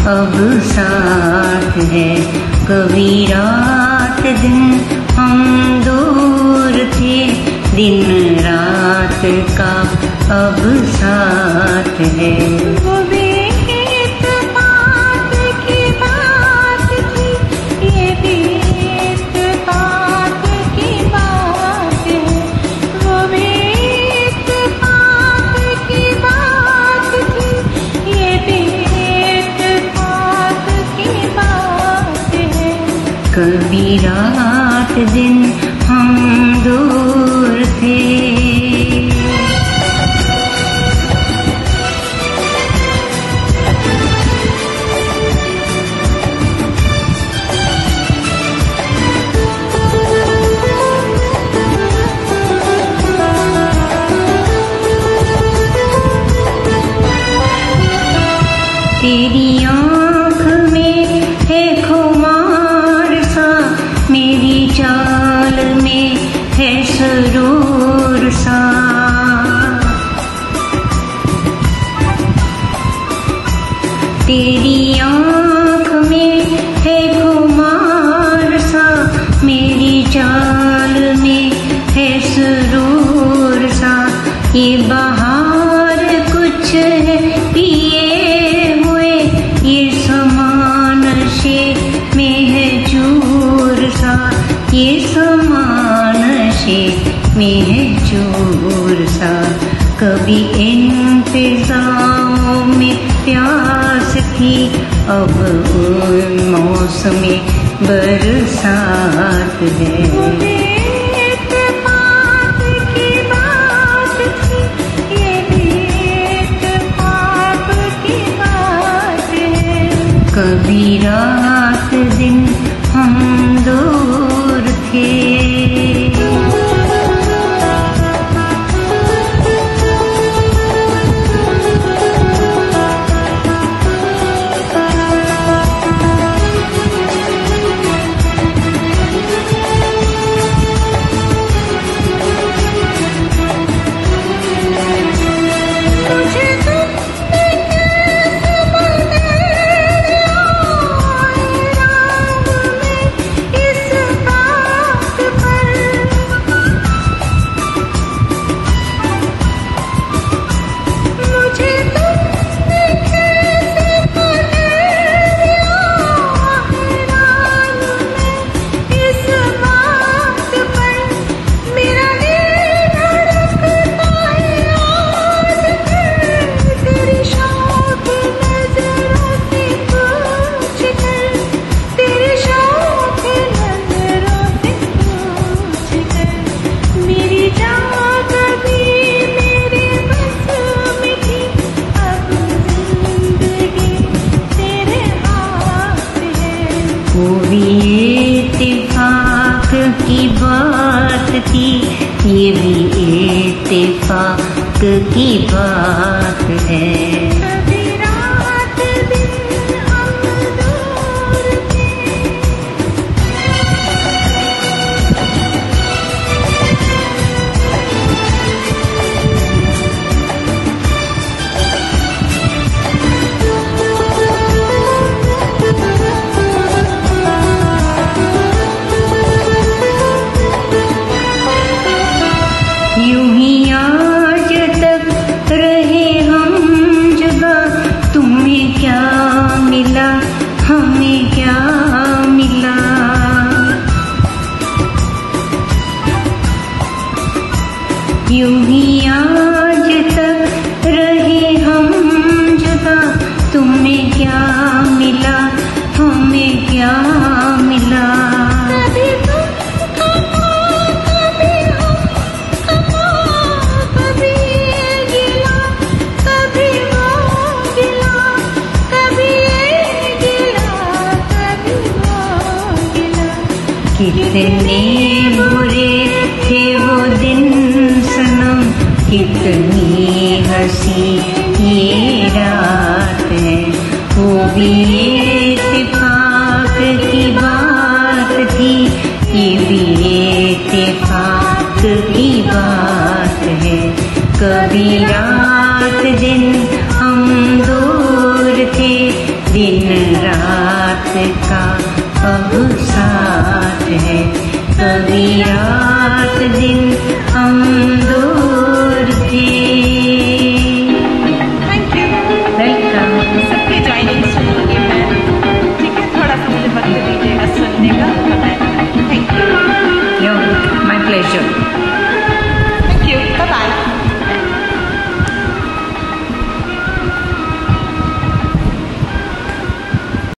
अब साथ है। कभी रात दिन हम दूर थे, दिन रात का अब साथ है। वो भी इत्तेफाक की बात थी, ये भी इत्तेफाक की बात है। वो भी इत्तेफाक की बात थी, ये भी इत्तेफाक की बात है। कभी रात दिन हम दूर थे। तेरी आँख में है खुमार सा, मेरी चाल में है सरूर सा। तेरी आँख में है खुमार सा, मेरी चाल में है सरूर सा। ये बहार कुछ है पिए हुए, ये समान नशे में है चूर सा। ये समान नशे में है चूर सा। कभी इन फिजाओं में प्यास थी, अब उन मौसमी बरसात है। कभी रात दिन हम दूर थे। वो भी इत्तेफाक की बात थी, ये भी इत्तेफाक की बात है। यूं ही आज तक रहे हम जुदा, तुम्हें क्या मिला हमें क्या मिला। यूं ही आज तक रहे हम जुदा, तुम्हें क्या मिला हमें क्या मिला। कितने बुरे थे वो दिन सनम, कितनी हंसी ये रात है। वो भी इत्तेफाक की बात थी, ये भी इत्तेफाक की बात है। कभी रात दिन हम दूर थे, दिन है।